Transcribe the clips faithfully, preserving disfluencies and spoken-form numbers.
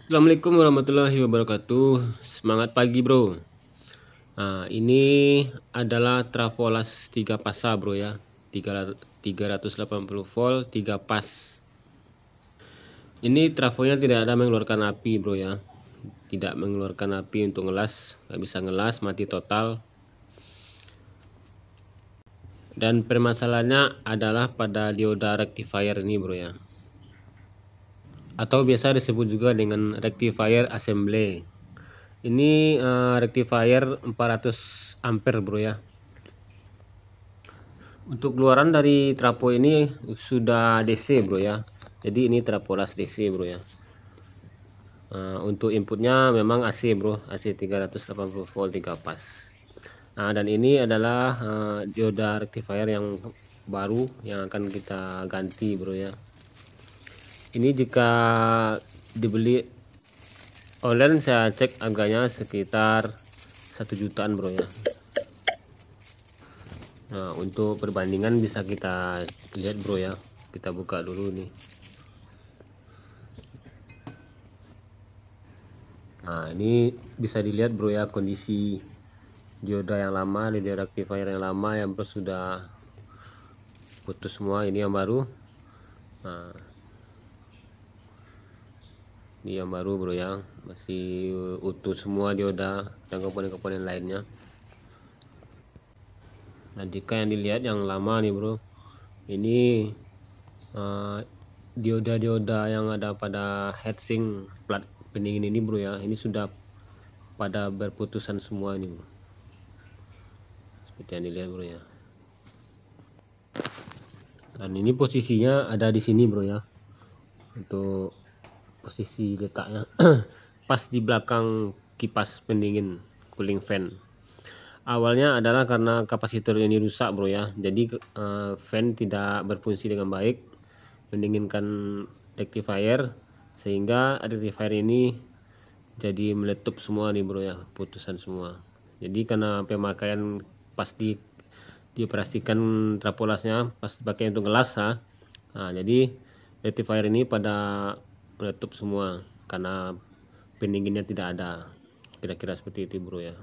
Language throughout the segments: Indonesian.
Assalamualaikum warahmatullahi wabarakatuh. Semangat pagi bro. Nah, ini adalah Trafolas tiga pasa bro ya, tiga ratus delapan puluh volt tiga pas. Ini trafonya tidak ada mengeluarkan api bro ya, tidak mengeluarkan api untuk ngelas, nggak bisa ngelas, mati total. Dan permasalahannya adalah pada dioda rectifier ini bro ya, atau biasa disebut juga dengan rectifier assembly. Ini uh, rectifier empat ratus ampere bro ya. Untuk keluaran dari trapo ini sudah D C bro ya, jadi ini Trafolas D C bro ya. Uh, untuk inputnya memang A C bro, A C tiga ratus delapan puluh volt tiga pas. Nah, dan ini adalah uh, dioda rectifier yang baru yang akan kita ganti bro ya. Ini jika dibeli online saya cek harganya sekitar satu jutaan bro ya. Nah, untuk perbandingan bisa kita lihat bro ya, kita buka dulu nih. Nah, ini bisa dilihat bro ya kondisi dioda yang lama, dioda rectifier yang lama yang bro sudah putus semua. Ini yang baru. Nah, ini yang baru bro ya, masih utuh semua dioda dan komponen-komponen lainnya. Nah, jika yang dilihat yang lama nih bro, ini uh, dioda-dioda yang ada pada heatsink plat pendingin ini bro ya, ini sudah pada berputusan semua ini bro, seperti yang dilihat bro ya. Dan ini posisinya ada di sini bro ya, untuk posisi letaknya pas di belakang kipas pendingin cooling fan. Awalnya adalah karena kapasitor ini rusak bro ya, jadi uh, fan tidak berfungsi dengan baik mendinginkan rectifier, sehingga rectifier ini jadi meletup semua nih bro ya, putusan semua. Jadi karena pemakaian pas di dioperasikan trapolasnya pas dipakai untuk gelas ha, nah jadi rectifier ini pada meletup semua karena pendinginnya tidak ada, kira-kira seperti itu bro ya.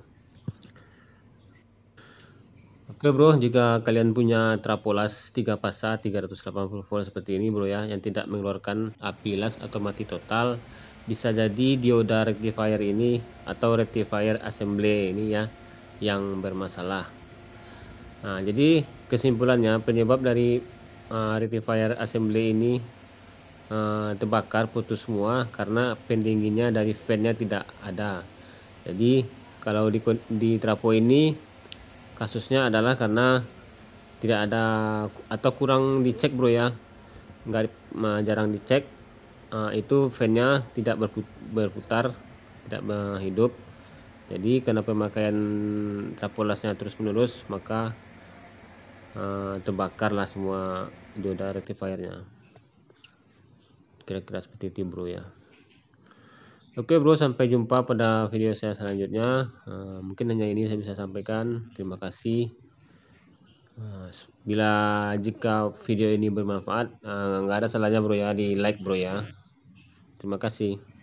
Oke bro, jika kalian punya Trafolas tiga pasa tiga ratus delapan puluh volt seperti ini bro ya, yang tidak mengeluarkan api las atau mati total, bisa jadi dioda rectifier ini atau rectifier assembly ini ya yang bermasalah. Nah, jadi kesimpulannya penyebab dari uh, rectifier assembly ini uh, terbakar putus semua karena pendinginnya dari fan-nya tidak ada. Jadi kalau di, di trafo ini kasusnya adalah karena tidak ada atau kurang dicek bro ya, nggak jarang dicek. Uh, itu fan-nya tidak berputar, tidak hidup. Jadi karena pemakaian trafolasnya terus menerus, maka uh, terbakarlah semua dioda rectifiernya, kira-kira seperti itu bro ya. Oke bro, sampai jumpa pada video saya selanjutnya. Uh, mungkin hanya ini saya bisa sampaikan. Terima kasih. Uh, bila jika video ini bermanfaat, uh, nggak ada salahnya bro ya di like bro ya. Terima kasih.